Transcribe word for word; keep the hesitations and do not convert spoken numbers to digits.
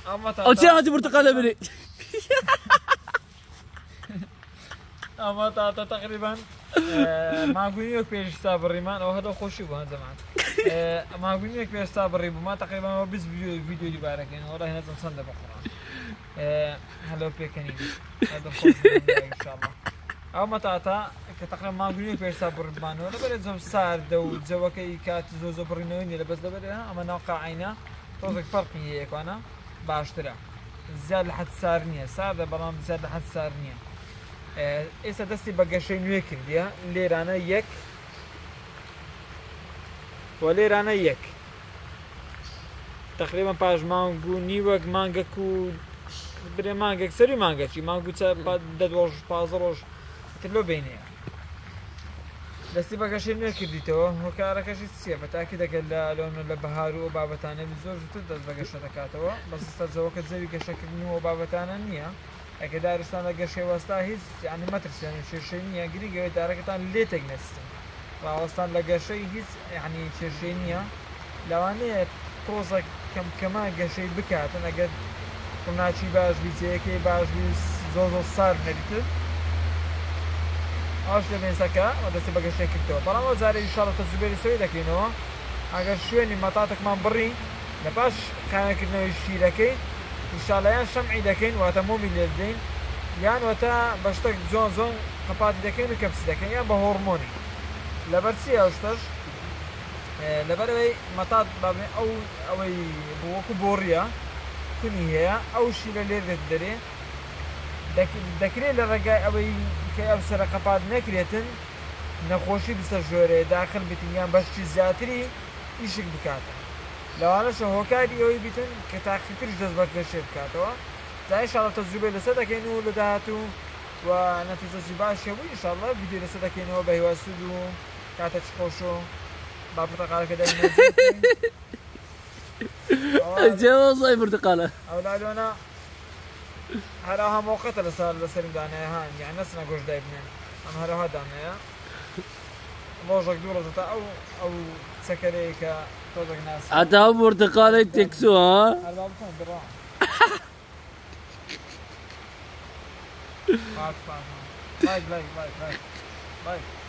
او چه هاتی برتقاله بری اما تا تقريبا ما قولي لك بيش صابر ريمان او هذا خوشي بو زمان ما قولي لك بيش صابر ريبو ما تقريبا بس فيديو فيديو اللي بارك يعني والله نزل صندوق القران هلو بيكني هذا خوش ان شاء الله او متى تا تقريبا ما قولي لك بيش صابر ريمان ولا بلد زو صار دو زوكي كات زو زو برينوني لبس دبرها اما نوقع عينا توزك فرقي هيك وانا باشتري زاد لحد سارنيه ساده برام زاد لحد سارنيه ئێستا دەستی بە گەشەی نوێ کردیە لێرانە یەک و لێرانە یەک تقریبا پاش مانگ و نیوەک مانگەک و برێ مانگێک سەری مانگەکی مانگ و دە ڕۆژ پازە ڕۆژ لۆ بینەیە دەستی بە گەشەی نوێ کردیتەوە هۆکارەکەشی چییە بە تاکی دەکەن لە لەونە لە بەهار و بابەتانە زۆر زووتر دەست بە گەشە دەکاتەوە بەسستە جەوەکە جەوی گەشەکردن و بابەتانە نییە ئەگە دارستان لە گەشەی وەستا هیچ یعنی مەترسیان کێشەی نییە گریگەوەی دارەکەتان لێتێک نەستن ڕاوەستان لە گەشەی هیچ یعنی کێشەی نییە لەوانەیە تۆزە کەم کەما گەشەی بکاتن ئەگەر ڕووناچی باش بیجەیەکەی باش زۆر زۆر سار نەریتر ئەوش لە بێنسەکە و دەستی بە گەشەی کردەوە بەڵام جارێ ئینشاڵڵا تەجروبەی سەوی دەکەینەوە ئەگەر شوێنی مەتاتێکمان بڕی لە پاش خانەکردنەوەی شیرەکەی ئینشاڵڵا یان شەمعی دەکەین واتە مۆمی لێ بدەین یان وەتە بە شتێک جۆن زۆن قەپاتی دەکەین و کەپسی دەکەین یان بە هۆرمۆنی لەبەر چی ئەو شتەش لەبەرەوەی مەتات بابێ ئەو ئەوەی وەکو بۆڕیە کونی هەیە ئەو شیرە لێ دێت دەرێ دەکرێت لە ڕێگای ئەوەی کە ئەو سەرە قەپات نەکرێتن نەخۆشی بستە ژۆرێ داخل بتین یان بەشتی زیاتری ئیشک بکاتە لەوانەشە هۆکاری ئەوەی بیتن کە تاقیترش دەست بە گەشێ بکاتەوە جا ئینشاڵڵا تەجروبەی لەسەر دەکەین و لە داهاتوو و نەتیجەی باشە بوو ئینشاڵڵا ڤیدیۆ لەسەر دەکەینەوە بە هیوا سوود و کاتێک خۆش و با پرتەقالەکە دەینەوە جێ وەزای پرتەقالە ئەو لالۆنە هەرا هەمووقەتە لەسەر لەسەرم دانایە هاان یان نەچنە گۆشت دای بنێن ئەم هەرەها دانایە ڕۆژێک دوو ڕۆژە تا ئەو ئەو چەکەرەیە کە تۆزێک ناسی حتا ئەو پرتەقالەی تێکسووە ها هەربا بکەن بڕا Bye, bye, bye, bye, bye.